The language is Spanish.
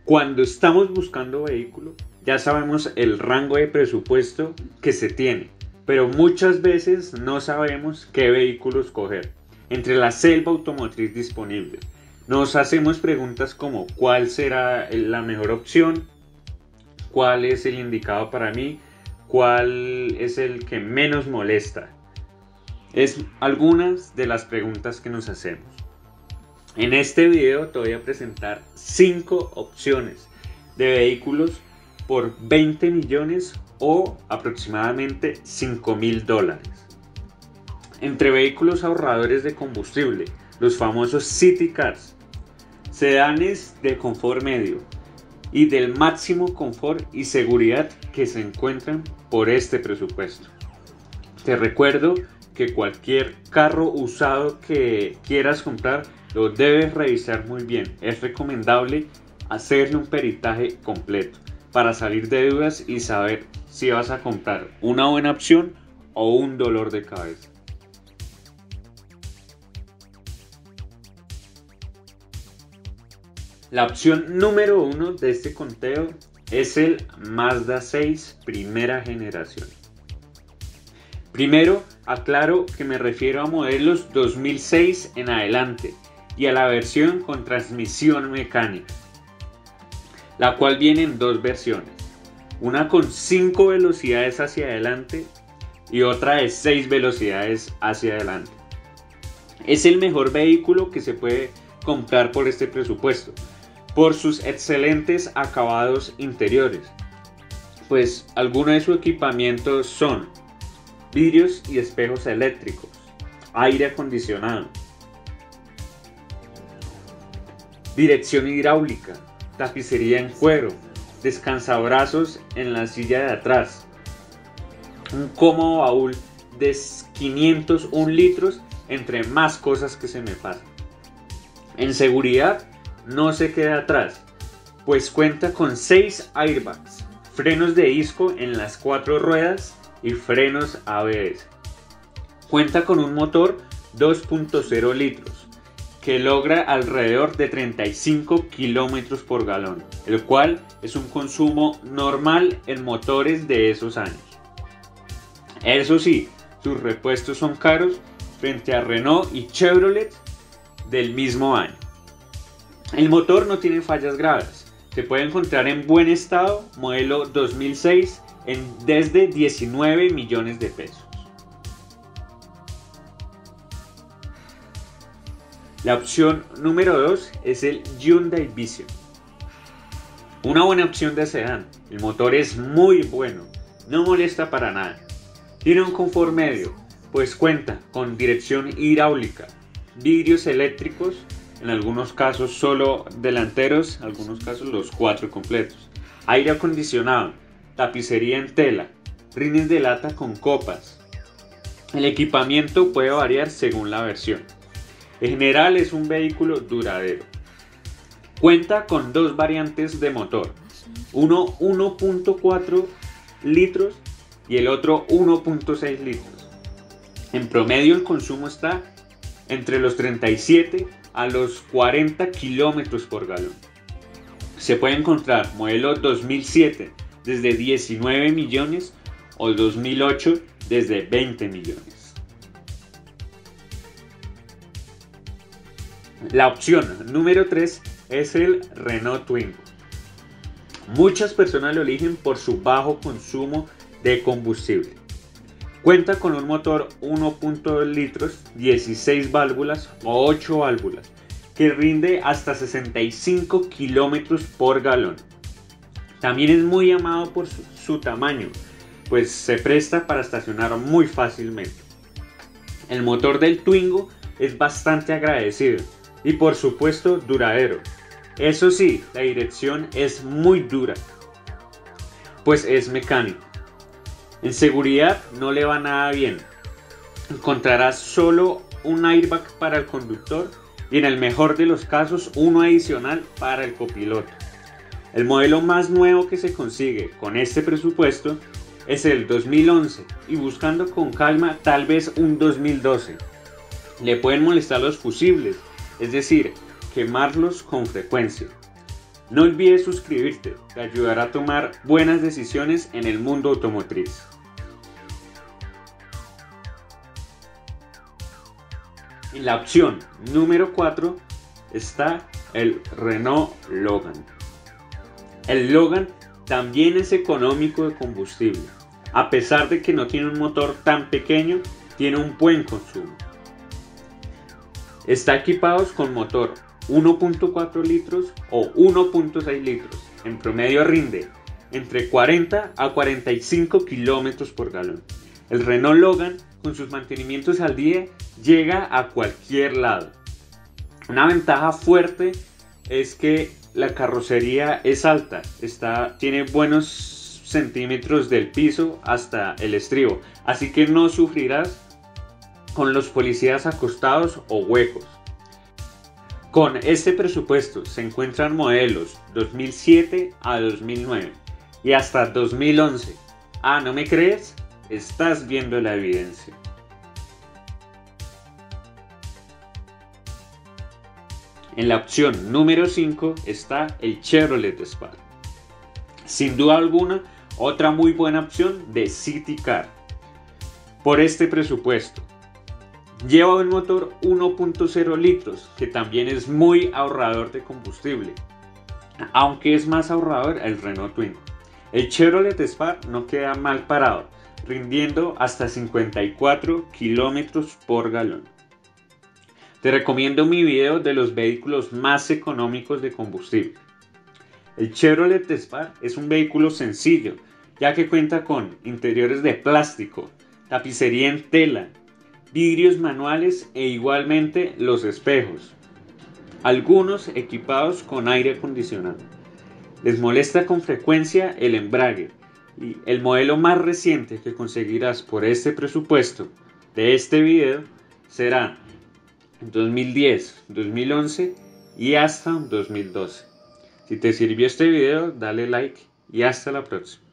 Cuando estamos buscando vehículo, ya sabemos el rango de presupuesto que se tiene, pero muchas veces no sabemos qué vehículo escoger entre la selva automotriz disponible. Nos hacemos preguntas como ¿cuál será la mejor opción? ¿Cuál es el indicado para mí? ¿Cuál es el que menos molesta? Es algunas de las preguntas que nos hacemos. En este video te voy a presentar 5 opciones de vehículos por 20 millones o aproximadamente $5.000. Entre vehículos ahorradores de combustible, los famosos City Cars, sedanes de confort medio y del máximo confort y seguridad que se encuentran por este presupuesto. Te recuerdo que cualquier carro usado que quieras comprar lo debes revisar muy bien. Es recomendable hacerle un peritaje completo para salir de dudas y saber si vas a comprar una buena opción o un dolor de cabeza. La opción número 1 de este conteo es el Mazda 6 primera generación. Primero, aclaro que me refiero a modelos 2006 en adelante y a la versión con transmisión mecánica, la cual viene en dos versiones, una con 5 velocidades hacia adelante y otra de 6 velocidades hacia adelante. Es el mejor vehículo que se puede comprar por este presupuesto, por sus excelentes acabados interiores, pues algunos de su equipamiento son vidrios y espejos eléctricos, aire acondicionado, dirección hidráulica, tapicería en cuero, descansabrazos en la silla de atrás, un cómodo baúl de 501 litros, entre más cosas que se me pasan. En seguridad no se queda atrás, pues cuenta con 6 airbags, frenos de disco en las 4 ruedas y frenos ABS. Cuenta con un motor 2.0 litros que logra alrededor de 35 kilómetros por galón, el cual es un consumo normal en motores de esos años. Eso sí, sus repuestos son caros frente a Renault y Chevrolet del mismo año. El motor no tiene fallas graves, se puede encontrar en buen estado, modelo 2006, desde 19 millones de pesos. La opción número 2 es el Hyundai Vision. Una buena opción de sedán, el motor es muy bueno, no molesta para nada. Tiene un confort medio, pues cuenta con dirección hidráulica, vidrios eléctricos, en algunos casos solo delanteros, en algunos casos los 4 completos, aire acondicionado, tapicería en tela, rines de lata con copas. El equipamiento puede variar según la versión. En general es un vehículo duradero. Cuenta con 2 variantes de motor, uno 1.4 litros y el otro 1.6 litros. En promedio el consumo está entre los 37 a los 40 kilómetros por galón. Se puede encontrar modelo 2007 desde 19 millones o 2008 desde 20 millones. La opción número 3 es el Renault Twingo. Muchas personas lo eligen por su bajo consumo de combustible. Cuenta con un motor 1.2 litros, 16 válvulas o 8 válvulas, que rinde hasta 65 kilómetros por galón. También es muy amado por su tamaño, pues se presta para estacionar muy fácilmente. El motor del Twingo es bastante agradecido y por supuesto duradero. Eso sí, la dirección es muy dura, pues es mecánico. En seguridad no le va nada bien. Encontrarás solo un airbag para el conductor y en el mejor de los casos uno adicional para el copiloto. El modelo más nuevo que se consigue con este presupuesto es el 2011 y buscando con calma tal vez un 2012. Le pueden molestar los fusibles, es decir, quemarlos con frecuencia. No olvides suscribirte, te ayudará a tomar buenas decisiones en el mundo automotriz. En la opción número 4 está el Renault Logan. El Logan también es económico de combustible. A pesar de que no tiene un motor tan pequeño, tiene un buen consumo. Está equipado con motor 1.4 litros o 1.6 litros. En promedio rinde entre 40 a 45 kilómetros por galón. El Renault Logan, con sus mantenimientos al día, llega a cualquier lado. Una ventaja fuerte es que la carrocería es alta, tiene buenos centímetros del piso hasta el estribo, así que no sufrirás con los policías acostados o huecos. Con este presupuesto se encuentran modelos 2007 a 2009 y hasta 2011. ¿No me crees? Estás viendo la evidencia. En la opción número 5 está el Chevrolet Spark. Sin duda alguna, otra muy buena opción de City Car. Por este presupuesto, lleva un motor 1.0 litros, que también es muy ahorrador de combustible, aunque es más ahorrador el Renault Twingo. El Chevrolet Spark no queda mal parado, rindiendo hasta 54 kilómetros por galón. Te recomiendo mi video de los vehículos más económicos de combustible. El Chevrolet Spark es un vehículo sencillo, ya que cuenta con interiores de plástico, tapicería en tela, vidrios manuales e igualmente los espejos, algunos equipados con aire acondicionado. Les molesta con frecuencia el embrague y el modelo más reciente que conseguirás por este presupuesto de este video será 2010, 2011 y hasta 2012. Si te sirvió este video, dale like y hasta la próxima.